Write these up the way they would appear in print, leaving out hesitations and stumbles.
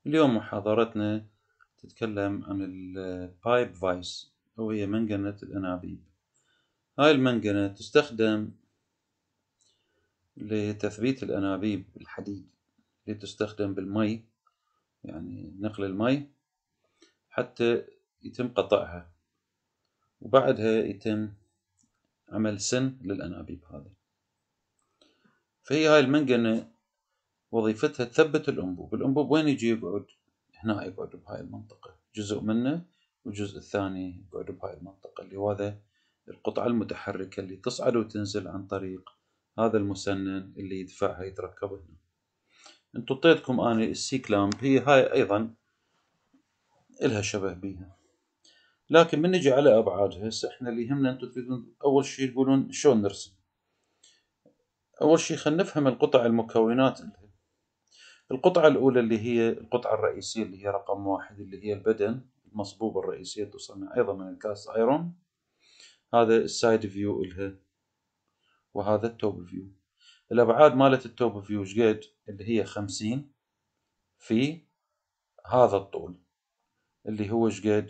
اليوم محاضرتنا تتكلم عن البايب فايس، وهي منجنة الأنابيب. هاي المنجنة تستخدم لتثبيت الأنابيب الحديد، اللي تستخدم بالمي، يعني نقل المي حتى يتم قطعها، وبعدها يتم عمل سن للأنابيب هذه. فهي هاي المنجنة وظيفتها تثبت الأنبوب. الأنبوب وين يجي يقعد؟ هنا يقعد بهاي المنطقة، جزء منه، والجزء الثاني يقعد بهاي المنطقة، اللي هو هذا القطعة المتحركة اللي تصعد وتنزل عن طريق هذا المسنن اللي يدفعها يتركب هنا. انتو اعطيتكم اني السي كلامب، هي هاي ايضا الها شبه بيها، لكن من نجي على ابعادها هسه احنا اللي يهمنا انتو تريدون اول شي تقولون شلون نرسم. اول شي خلينا نفهم القطع المكونات لها. القطعة الأولى اللي هي القطعة الرئيسية اللي هي رقم 1، اللي هي البدن المصبوبة الرئيسية، تصنع أيضا من الكاست أيرون. هذا السايد فيو إلها، وهذا التوب فيو. الأبعاد مالت التوب فيو شقد؟ اللي هي 50 في هذا الطول اللي هو شقد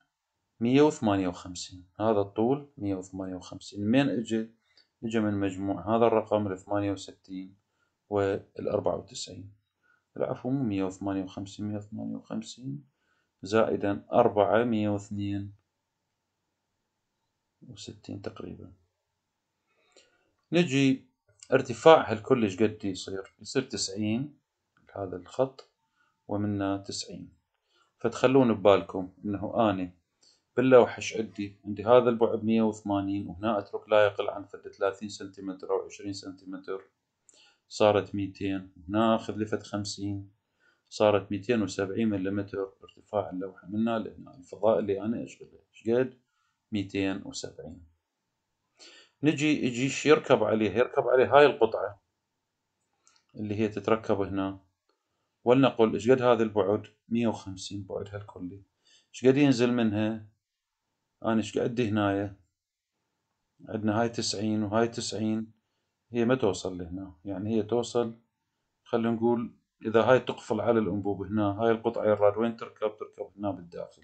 158. هذا الطول 158. من اجى؟ اجى من مجموع هذا الرقم 68 وال94. العفو، مو 158، 158 زائدا 4، 162 تقريبا. نجي ارتفاعها الكل ايش قد يصير 90 هذا الخط، ومنه 90. فتخلون ببالكم انه اني باللوحة ايش عندي هذا البعد 180، وهنا اترك لا يقل عن 30 سنتيمتر او 20 سنتيمتر، صارت 200. هنا اخذ لفت 50، صارت 270 ملم ارتفاع اللوحة من هنا لهنا. الفضاء اللي انا اشغله ايش قد؟ 270. نجي يجي يركب عليه هاي القطعة اللي هي تتركب هنا، ولنقل ايش قد هذا البعد؟ 150 بعدها الكلي. ايش قد ينزل منها؟ انا ايش عندي هنايا؟ عندنا هاي 90 وهاي 90، هي ما توصل لهنا، يعني هي توصل، خلينا نقول اذا هاي تقفل على الانبوب هنا، هاي القطعة يراد وين تركب هنا بالداخل.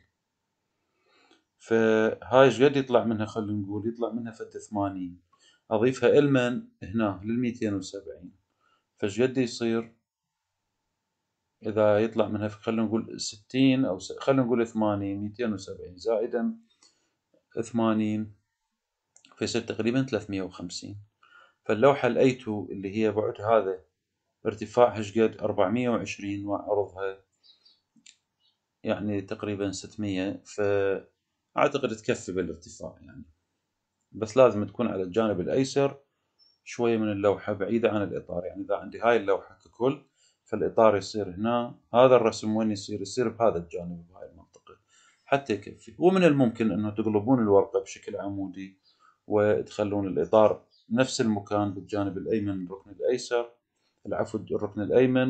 فهاي ايش قد يطلع منها؟ خلينا نقول يطلع منها فد 80، اضيفها المن هنا لل 270، فايش قد يصير؟ إذا يطلع منها خلينا نقول 60 أو خلينا نقول 80، 270 زائدا 80 فيصير تقريبا 350. فاللوحة الأيتو اللي هي بعد هذا ارتفاعها ايش قد؟ 420، وعرضها يعني تقريبا 600، فأعتقد تكفي بالارتفاع يعني. بس لازم تكون على الجانب الأيسر شوية من اللوحة، بعيدة عن الإطار. يعني إذا عندي هاي اللوحة ككل، فالإطار يصير هنا، هذا الرسم وين يصير بهذا الجانب، بهاي المنطقة، حتى يكفي. ومن الممكن أنه تقلبون الورقة بشكل عمودي وتخلون الإطار نفس المكان بالجانب الأيمن، الركن الأيسر، العفو الركن الأيمن،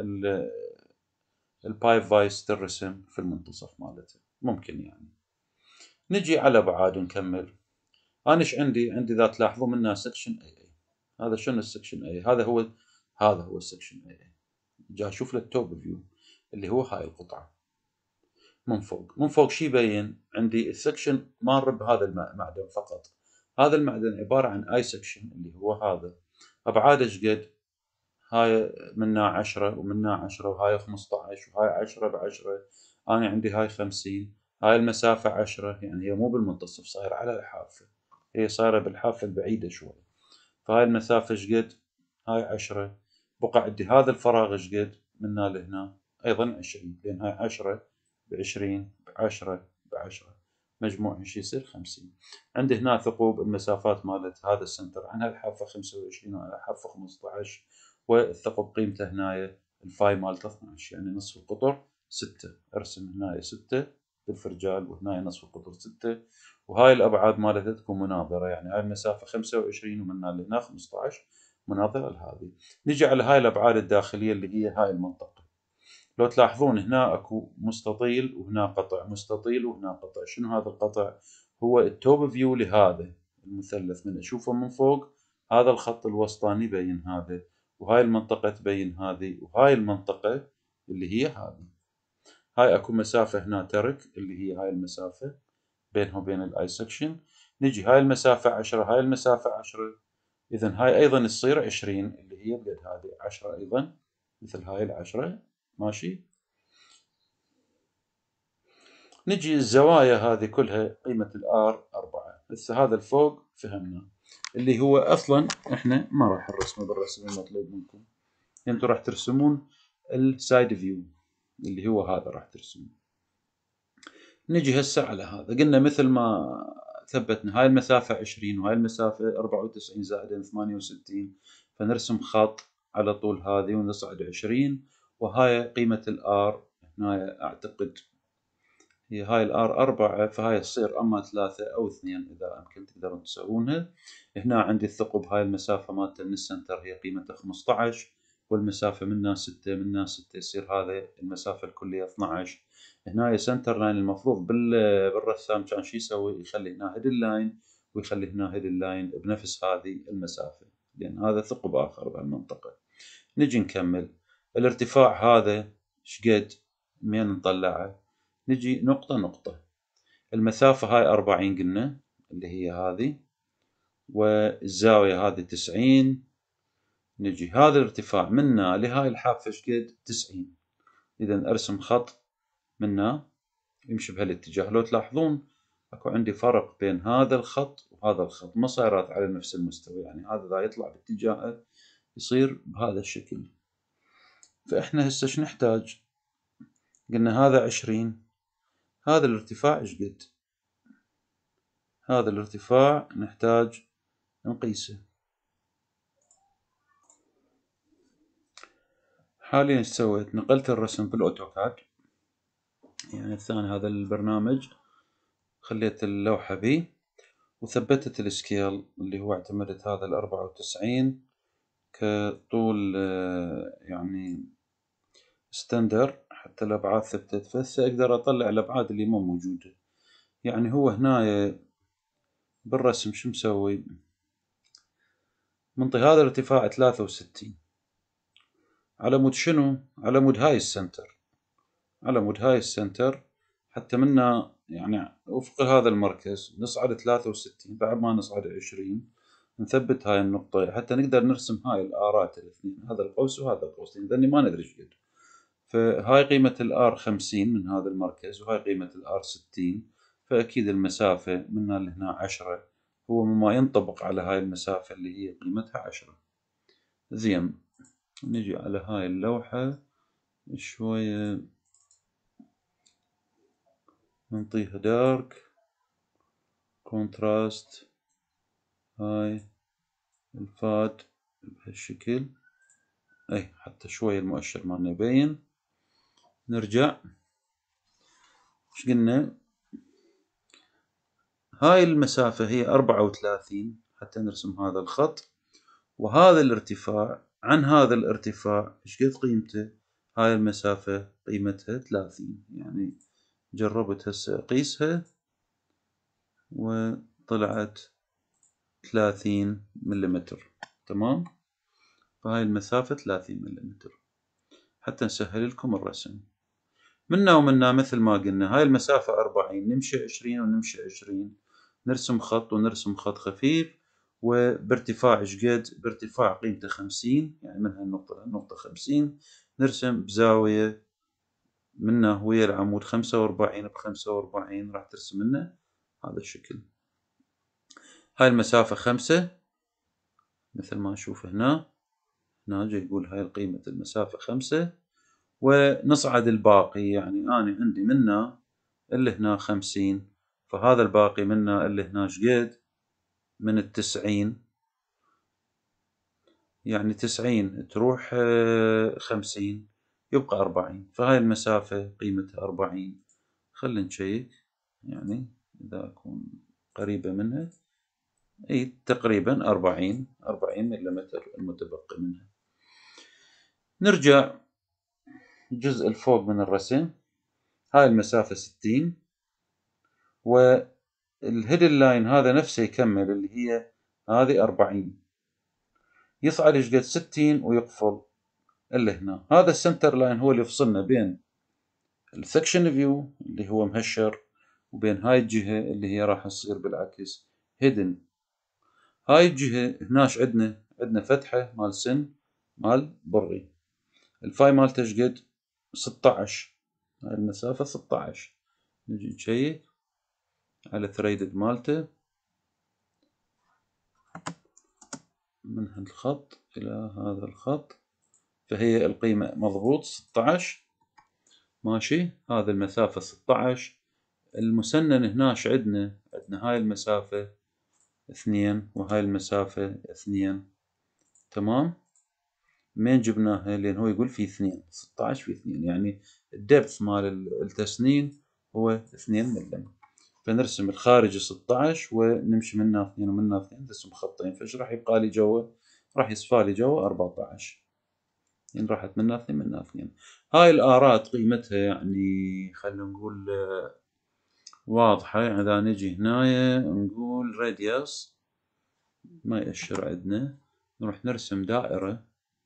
والبايب فايس ترسم في المنتصف مالته، ممكن يعني. نجي على أبعاد ونكمل. أنا إيش عندي إذا تلاحظون منها سكشن أي. هذا شنو السكشن اي؟ هذا هو السكشن اي. جا اشوف له التوب فيو اللي هو هاي القطعه من فوق شي يبين عندي؟ السكشن مار بهذا المعدن فقط. هذا المعدن عباره عن اي سكشن اللي هو هذا. ابعاده ايش قد؟ هاي منها 10 ومنها 10، وهاي 15، وهاي 10 ب10. انا عندي هاي 50. هاي المسافه 10، يعني هي مو بالمنتصف، صاير على الحافه، هي صايره بالحافه البعيده شوي. فهاي المسافة ايش قد؟ هاي 10. بقى عندي هذا الفراغ ايش قد؟ من هنا لهنا أيضا 20، لأن هاي 10 ب20 ب10 ب10، مجموعها ايش يصير؟ 50. عندي هنا ثقوب المسافات مالت هذا السنتر عن هالحافة 25 وعن الحافة 15، والثقب قيمته هنا الفاي مالته 12، يعني نصف القطر 6. ارسم هنا 6 بالفرجال، وهنا نصف القطر 6. وهاي الأبعاد مالتها تكون مناظرة، يعني هاي المسافة 25 ومن هنا لهنا 15، مناظرة لهذه. نجي على هاي الأبعاد الداخلية اللي هي هاي المنطقة. لو تلاحظون هنا اكو مستطيل، وهنا قطع، مستطيل وهنا قطع. شنو هذا القطع؟ هو التوب فيو لهذا المثلث. من اشوفه من فوق، هذا الخط الوسطاني يبين هذا، وهاي المنطقة تبين هذه، وهاي المنطقة اللي هي هذه. هاي اكو مسافة هنا ترك اللي هي هاي المسافة بينها وبين الاي سكشن. نجي هاي المسافة 10، هاي المسافة 10، اذا هاي ايضا تصير 20 اللي هي بقد هذه 10 ايضا مثل هاي ال10. ماشي. نجي الزوايا هذه كلها قيمة الار 4. هسه هذا الفوق فهمنا اللي هو اصلا احنا ما راح نرسمه بالرسم المطلوب منكم. انتم راح ترسمون السايد فيو اللي هو هذا راح ترسمون. نجي هسه على هذا، قلنا مثل ما ثبتنا هاي المسافة 20 وهاي المسافة 94 زائد 68، فنرسم خط على طول هذه ونصعد 20. وهاي قيمة الار هنا اعتقد هي هاي الار 4، فهاي تصير اما 3 او 2 اذا امكن تقدرون تسوونها. هنا عندي الثقب، هاي المسافة مالته من السنتر هي قيمتها 15، والمسافة منها 6، منها 6 يصير هذا المسافة الكلية 12. هنا سنتر لاين المفروض بالرسام كان شو يسوي؟ يخلي هنا هيدن لاين ويخلي هنا هيدن لاين بنفس هذه المسافة، لأن هذا ثقب آخر بهالمنطقة. نجي نكمل الارتفاع هذا شقد من نطلعه. نجي نقطة نقطة. المسافة هاي 40 قلنا اللي هي هذه، والزاوية هذه 90. نجي هذا الارتفاع منا لهاي الحافة شقد 90. إذا أرسم خط منا يمشي بهالاتجاه. لو تلاحظون اكو عندي فرق بين هذا الخط وهذا الخط، ما صايرات على نفس المستوى، يعني هذا ذا يطلع باتجاهه يصير بهذا الشكل. فاحنا هسه شو نحتاج؟ قلنا هذا 20، هذا الارتفاع ايش قد؟ هذا الارتفاع نحتاج نقيسه. حاليا ايش سويت؟ نقلت الرسم بالاوتوكاد، يعني الثاني هذا البرنامج خليت اللوحة بيه، وثبتت السكيل اللي هو اعتمدت هذا 94 كطول يعني ستاندر حتى الأبعاد ثبتت. فهسه أقدر أطلع الأبعاد اللي مو موجودة. يعني هو هنا بالرسم شو مسوي؟ منطي هذا الارتفاع 63 على مود شنو؟ على مود هاي السنتر، على مود هاي السنتر، حتى منا يعني وفق هذا المركز نصعد 63 بعد ما نصعد 20 نثبت هاي النقطة حتى نقدر نرسم هاي الآرات الاثنين، هذا القوس وهذا القوس، لأني ما ندري ايش قد. فهاي قيمة الآر 50 من هذا المركز، وهاي قيمة الآر 60. فأكيد المسافة من هنا لهنا 10 هو مما ينطبق على هاي المسافة اللي هي قيمتها 10. زين، نجي على هاي اللوحة شوية نعطيها دارك كونتراست، هاي الفاد بهالشكل، اي حتى شوية المؤشر مالنا يبين. نرجع ايش قلنا؟ هاي المسافة هي 34 حتى نرسم هذا الخط، وهذا الارتفاع عن هذا الارتفاع ايش قد قيمته؟ هاي المسافة قيمتها 30. يعني جربت هسه اقيسها وطلعت 30 مليمتر. تمام، فهاي المسافة 30 مليمتر حتى نسهل لكم الرسم. منا ومنا مثل ما قلنا هاي المسافة 40، نمشي 20 ونمشي 20، نرسم خط ونرسم خط خفيف وبارتفاع ايش قد؟ بارتفاع قيمته 50، يعني من هالنقطة لهالنقطة 50. نرسم بزاوية منا ويا العمود 45 ب45 راح ترسم لنا هذا الشكل. هاي المسافة 5 مثل ما نشوف هنا، هنا جاي يقول هاي قيمة المسافة 5. ونصعد الباقي، يعني أنا عندي منا اللي هنا 50، فهذا الباقي منا اللي هنا شقد؟ من 90، يعني 90 تروح 50 يبقى 40، فهاي المسافة قيمتها 40. خلينا نشيك يعني إذا أكون قريبة منها، أي تقريبا 40 مليمتر المتبقي منها. نرجع الجزء الفوق من الرسم، هاي المسافة 60، والهيدن لاين هذا نفسه يكمل اللي هي هذه 40، يصعد ايش قد؟ 60 ويقفل اللي هنا. هذا السنتر لاين هو اللي يفصلنا بين السكشن فيو اللي هو مهشر، وبين هاي الجهة اللي هي راح تصير بالعكس هيدن. هاي الجهة هناش عندنا فتحة مال سن مال بري. الفاي مالته شقد 16، هاي المسافة 16. نجي نشيك على ثريدد مالته من هالخط إلى هذا الخط، فهي القيمة مضبوط 16 ماشي. هذا المسافة 16. المسنن هناش عندنا هاي المسافة 2 وهاي المسافة 2. تمام. منين جبناها؟ لأن هو يقول في 2، 16 في 2 يعني الدبث مال التسنين هو 2 ملم. فنرسم الخارجي 16 ونمشي منها 2 ومنها 2، نرسم خطين. فايش راح يبقى لي جوا؟ راح يصفى لي جوا 14. يعني راحت منها 2 منها 2. هاي الآرات قيمتها يعني خلينا نقول واضحة. يعني إذا نجي هنا نقول راديوس ما يأشر عندنا، نروح نرسم دائرة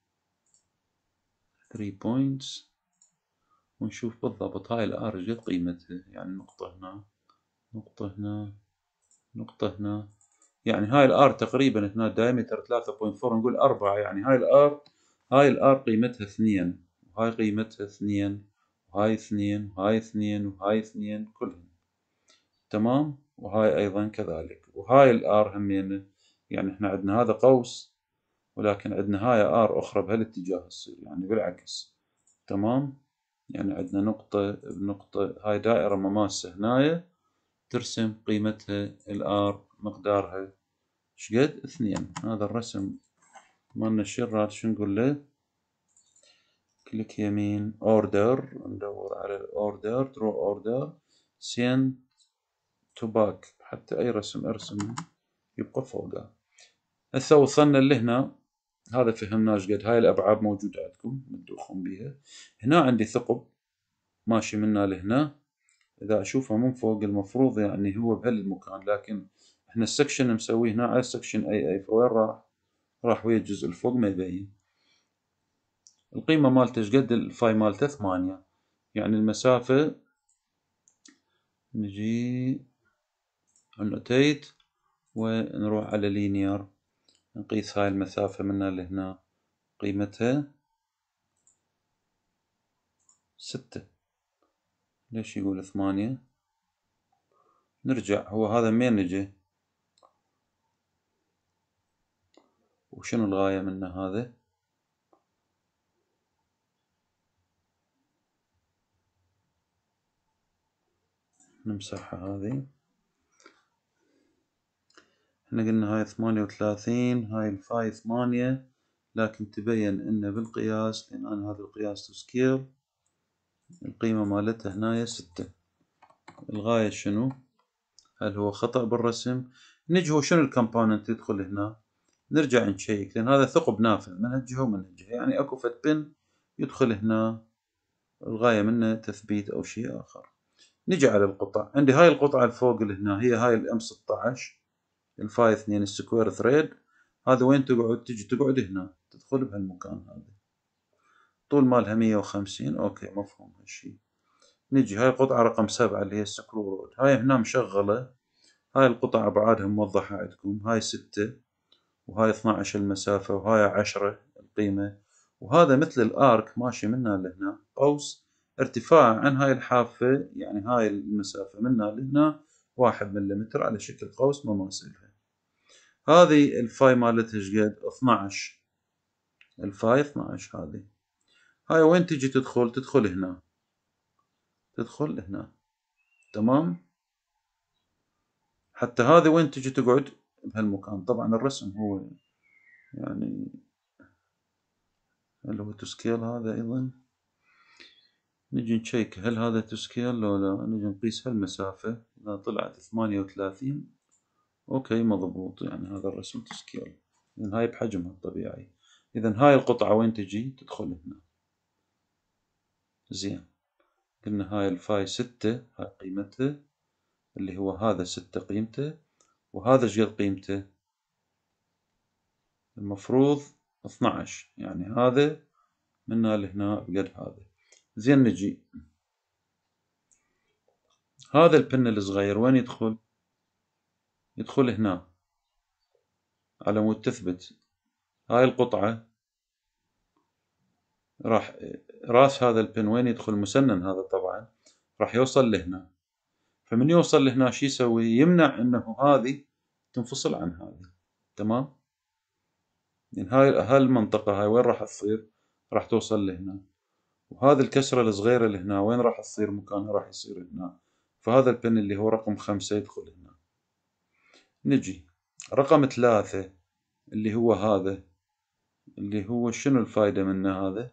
3 بوينتس ونشوف بالضبط هاي الآر قد قيمتها. يعني نقطة هنا، نقطة هنا، نقطة هنا. يعني هاي الآر تقريبا هنا دايمتر 3.4، نقول 4. يعني هاي الآر قيمتها 2، وهاي قيمتها 2، وهاي 2، وهاي 2، وهاي 2 كلهم. تمام. وهاي أيضا كذلك. وهاي الآر همينة. يعني احنا عندنا هذا قوس، ولكن عندنا هاي آر أخرى بهالاتجاه تصير يعني بالعكس. تمام. يعني عندنا نقطة بنقطة، هاي دائرة مماسة هنايا ترسم قيمتها الآر مقدارها شقد 2. هذا الرسم مالنا الشرات شو نقول له؟ كليك يمين اوردر، ندور على الاوردر، درو اوردر سين تو باك، حتى اي رسم ارسمه يبقى فوقه. هسه وصلنا لهنا. هذا فهمناه شقد. هاي الابعاد موجودة عندكم تدوخون بيها. هنا عندي ثقب ماشي منا لهنا. اذا اشوفه من فوق المفروض يعني هو بهالمكان، لكن احنا السكشن مسويه هنا على السكشن اي فوين راح ويا الجزء الفوق ما يبين. القيمة مالته شقد؟ الفاي مالته 8. يعني المسافة نجي انوتيت ونروح على لينير، نقيس هاي المسافة من هنا لهنا، قيمتها 6. ليش يقول 8؟ نرجع. هو هذا منين نجي؟ وشنو الغاية منه هذا؟ نمسحها هذه. احنا قلنا هاي 38، هاي الفاي 8، لكن تبين انه بالقياس، لان انا هذا القياس تو سكيل، القيمة مالتها هنا 6. الغاية شنو؟ هل هو خطأ بالرسم؟ نجي هو شنو الكومبوننت يدخل هنا؟ نرجع نشيك، لان هذا ثقب نافذ من هالجهة ومن هالجهة، يعني اكو فد بن يدخل هنا، الغاية منه تثبيت او شيء اخر. نجي على القطع. عندي هاي القطعة الفوق اللي هنا هي هاي الام 16 الفاي 2 السكوير ثريد. هذا وين تقعد؟ تجي تقعد هنا، تدخل بهالمكان هذا. طول مالها 150. اوكي مفهوم هالشي. نجي هاي القطعة رقم 7 اللي هي السكرو رود، هاي هنا مشغلة. هاي القطع أبعادها موضحة عندكم. هاي 6 وهاي 12 المسافة وهاي 10 القيمة. وهذا مثل الآرك ماشي من هنا لهنا، قوس ارتفاع عن هاي الحافة. يعني هاي المسافة من هنا لهنا 1 ملم على شكل قوس مماثلها. هذه الفاي مالتها شقد؟ 12. الفاي 12 هذه. هاي وين تجي تدخل؟ تدخل هنا، تدخل هنا. تمام. حتى هذه وين تجي تقعد؟ بهالمكان. طبعا الرسم هو يعني هل هو تو سكيل هذا ايضا؟ نجي نشيك هل هذا تو سكيل لو لا. نجي نقيس هالمسافة، اذا طلعت 38 اوكي مضبوط. يعني هذا الرسم تو سكيل، لان هاي بحجمها الطبيعي. اذا هاي القطعة وين تجي؟ تدخل هنا. زين. قلنا هاي الفاي 6 هاي قيمتها، اللي هو هذا 6 قيمته، وهذا شقد قيمته؟ المفروض 12. يعني هذا من هنا لهنا بقد هذا. زين. نجي هذا البن الصغير وين يدخل؟ يدخل هنا على مود تثبت هاي القطعة. راح راس هذا البن وين يدخل؟ مسنن هذا طبعا، راح يوصل لهنا. فمن يوصل لهنا شو يسوي؟ يمنع انه هذه تنفصل عن هذه. تمام؟ يعني هاي المنطقة هاي وين راح تصير؟ راح توصل لهنا. وهذه الكسرة الصغيرة اللي هنا وين راح تصير مكانها؟ راح يصير هنا. فهذا البن اللي هو رقم 5 يدخل هنا. نجي رقم 3 اللي هو هذا، اللي هو شنو الفايدة منه هذا؟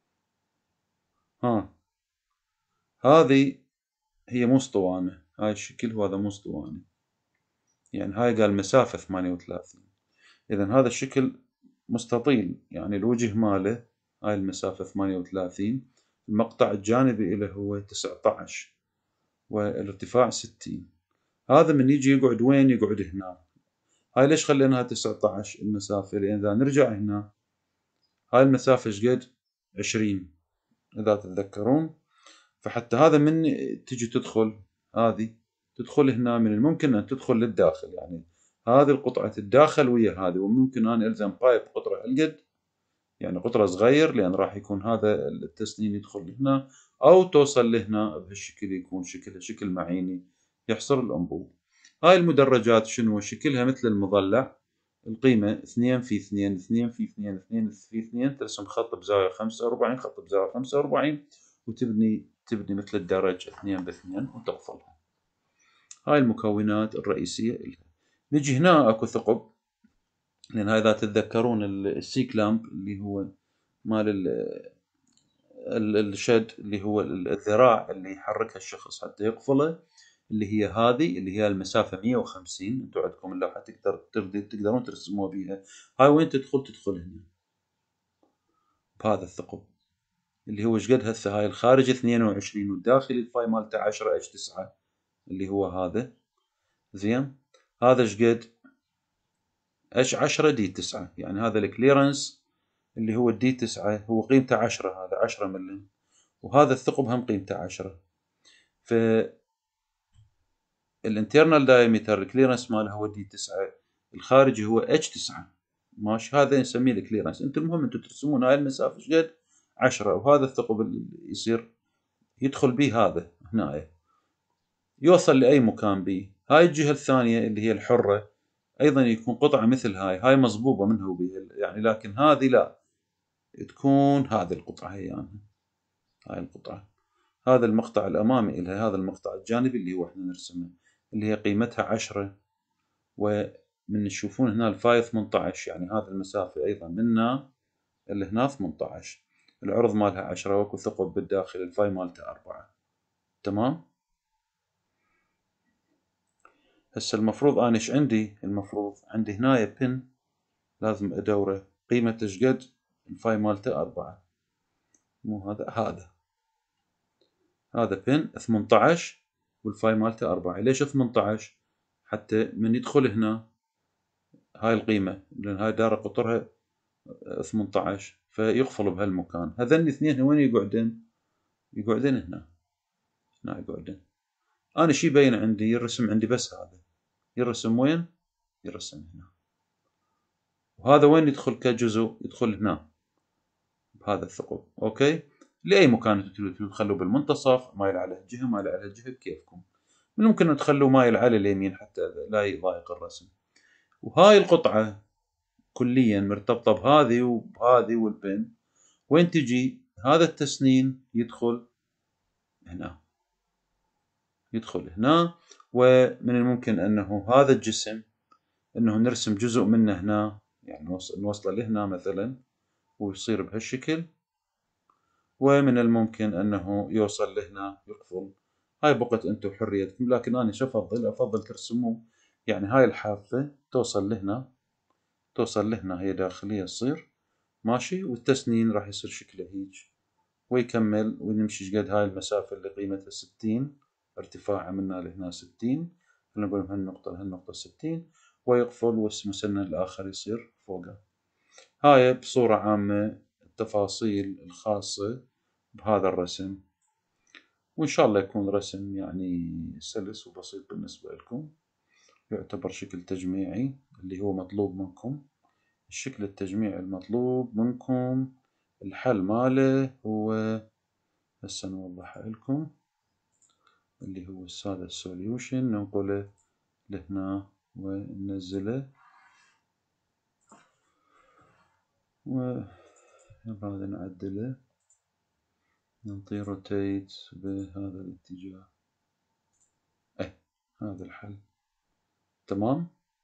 هذه هي مو اسطوانة، هاي الشكل وهذا مو اسطواني. يعني هاي قال مسافة 38، إذا هذا الشكل مستطيل، يعني الوجه ماله هاي المسافة 38، المقطع الجانبي له هو 19 والارتفاع 60. هذا من يجي يقعد وين؟ يقعد هنا. هاي ليش خليناها 19 المسافة؟ لأن إذا نرجع هنا هاي المسافة شقد؟ 20 إذا تتذكرون. فحتى هذا من تجي تدخل هذه تدخل هنا، من الممكن أن تدخل للداخل، يعني هذه القطعة تتداخل ويا هذه، وممكن أن ألزم بايب قطرة هالقد، يعني قطرة صغير، لأن راح يكون هذا التسنين يدخل هنا أو توصل لهنا بهالشكل، يكون شكلها شكل معيني يحصر الأنبوب. هاي المدرجات شنو شكلها؟ مثل المضلع، القيمة 2 في 2 2 في 2 2 في 2، ترسم خط بزاوية 45 خط بزاوية 45 وتبني مثل الدرج 2 ب2 وتقفلها. هاي المكونات الرئيسية لها. نجي هنا اكو ثقب، لان هاي اذا تتذكرون السي كلامب اللي هو مال الشد، اللي هو الذراع اللي يحركها الشخص حتى يقفله، اللي هي هذه اللي هي المسافة 150. انتم عندكم اللوحة تقدرون ترسموها بيها. هاي وين تدخل؟ تدخل هنا بهذا الثقب اللي هو ايش قد هسه؟ هاي الخارج 22 والداخلي الفاي مالته 10 اش 9 اللي هو هذا. زين، هذا ايش قد؟ اش 10 دي 9، يعني هذا الكليرنس اللي هو الدي 9 هو قيمته 10، هذا 10 ملم، وهذا الثقب هم قيمته 10. ف الانترنال دايمتر الكليرنس ماله هو دي 9، الخارجي هو اتش 9. ماشي، هذا نسميه الكليرنس. انتم المهم انتم ترسمون هاي المسافه ايش قد؟ 10. وهذا الثقب اللي يصير يدخل به هذا هنا، يوصل لاي مكان به. هاي الجهه الثانيه اللي هي الحره ايضا يكون قطعه مثل هاي مصبوبه منه به، يعني لكن هذه لا، تكون هذه القطعه هي، يعني هاي القطعه، هذا المقطع الامامي لها، هذا المقطع الجانبي اللي هو احنا نرسمه، اللي هي قيمتها 10. ومن تشوفون هنا الفاي 18، يعني هذه المسافة أيضا منا اللي هنا 18، العرض مالها 10 واكو ثقب بالداخل، الفاي مالته 4. تمام. هسه المفروض أنا إيش عندي؟ المفروض عندي هنا بن لازم أدوره قيمة إيش قد؟ الفاي مالته 4. مو هذا بن 18 والفاي مالته 4. ليش 18؟ حتى من يدخل هنا هاي القيمة، لأن هاي دارة قطرها 18، فيقفل بهالمكان. هذين الاثنين وين يقعدن؟ يقعدن هنا يقعدن. أنا شي بين عندي يرسم عندي بس هذا، يرسم وين؟ يرسم هنا. وهذا وين يدخل كجزء؟ يدخل هنا بهذا الثقب. أوكي، لأي مكان تخلوه بالمنتصف، مايل على الجهة مايل على الجهة بكيفكم. من ممكن تخلوه مايل على اليمين حتى لا يضايق الرسم. وهاي القطعة كليا مرتبطة بهذه وبهذه والبن. وين تجي؟ هذا التسنين يدخل هنا، يدخل هنا. ومن الممكن أنه هذا الجسم أنه نرسم جزء منه هنا، يعني نوصله لهنا مثلا ويصير بهالشكل. ومن الممكن أنه يوصل لهنا يقفل. هاي بقت أنتم حريتكم، لكن أنا شو أفضل ترسموه، يعني هاي الحافة توصل لهنا، توصل لهنا، هي داخلية تصير ماشي، والتسنين راح يصير شكله هيج، ويكمل ونمشي قد هاي المسافة اللي قيمتها 60، ارتفاعها منا لهنا 60، نقول من هالنقطة لهالنقطة 60، ويقفل والمسنن الآخر يصير فوقه. هاي بصورة عامة التفاصيل الخاصة بهذا الرسم. وإن شاء الله يكون رسم يعني سلس وبسيط بالنسبة لكم، يعتبر شكل تجميعي اللي هو مطلوب منكم. الشكل التجميعي المطلوب منكم الحل ماله هو هسه نوضحه لكم، اللي هو هذا السوليوشن ننقله لهنا وننزله، وهذا نعدله، نعطيه روتيت بهذا الاتجاه. هذا الحل تمام.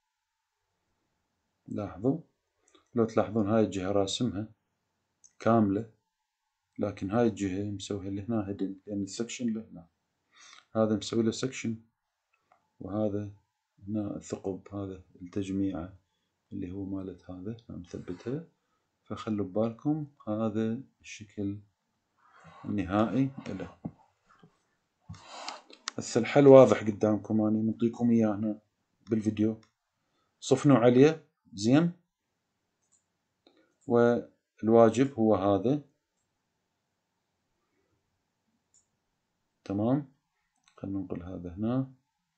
لاحظوا، لو تلاحظون هاي الجهة راسمها كاملة، لكن هاي الجهة مسويها لهنا هيدن، لأن السكشن لهنا، هذا مسوي له سكشن، وهذا هنا الثقب، هذا التجميعة اللي هو مالت هذا مثبتها. فخلوا ببالكم هذا الشكل النهائي له. هسه الحل واضح قدامكم، أنا منطيكم إياه هنا بالفيديو، صفنوا عليه زين. والواجب هو هذا تمام. خلنا ننقل هذا هنا،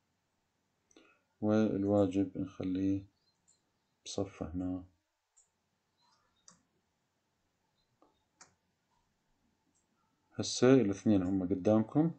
والواجب نخليه بصفه هنا. هسه الاثنين هم قدامكم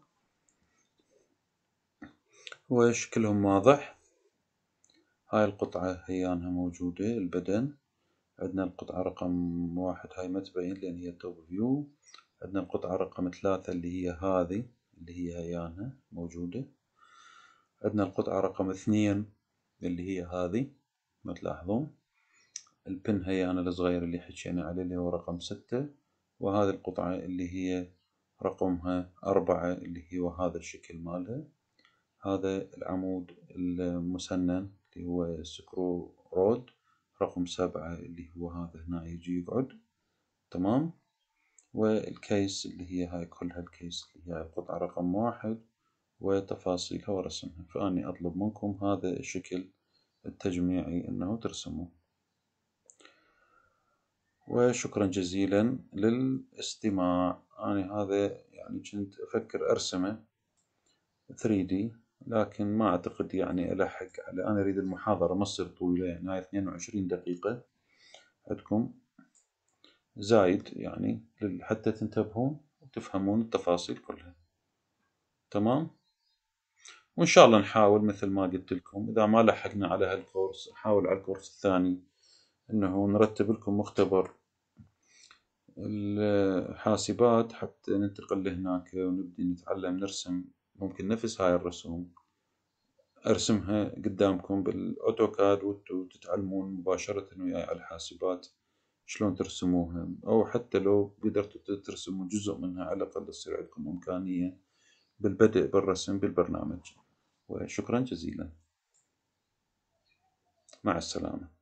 وشكلهم واضح. هاي القطعة هيانها موجودة، البدن. عندنا القطعة رقم 1 هاي ما تبين لأن هي توب فيو. عندنا القطعة رقم 3 اللي هي هذه اللي هي هيانها موجودة. عندنا القطعة رقم 2 اللي هي هذه ما تلاحظون. البن هيانا الصغير اللي حكينا عليه اللي هو رقم 6. وهذه القطعة اللي هي رقمها 4 اللي هو هذا الشكل مالها. هذا العمود المسنن اللي هو سكرو رود رقم 7 اللي هو هذا هنا يجي يقعد تمام. والكيس اللي هي هاي كلها الكيس اللي هي القطعة رقم 1 وتفاصيلها ورسمها. فأني أطلب منكم هذا الشكل التجميعي أنه ترسموه. وشكرا جزيلا للاستماع. أنا هذا يعني كنت أفكر أرسمه 3D، لكن ما أعتقد يعني ألحق على، أنا أريد المحاضرة ما تصير طويلة، يعني هاي 22 دقيقة عندكم زايد، يعني حتى تنتبهون وتفهمون التفاصيل كلها تمام. وإن شاء الله نحاول مثل ما قلت لكم، إذا ما لحقنا على هالكورس نحاول على الكورس الثاني إنه نرتب لكم مختبر الحاسبات حتى ننتقل لهناك ونبدي نتعلم نرسم. ممكن نفس هاي الرسوم أرسمها قدامكم بالأوتوكاد وانتو تتعلمون مباشرة وياي على الحاسبات شلون ترسموها، أو حتى لو قدرتوا ترسموا جزء منها على الأقل تصير عندكم إمكانية بالبدء بالرسم بالبرنامج. وشكرا جزيلا، مع السلامة.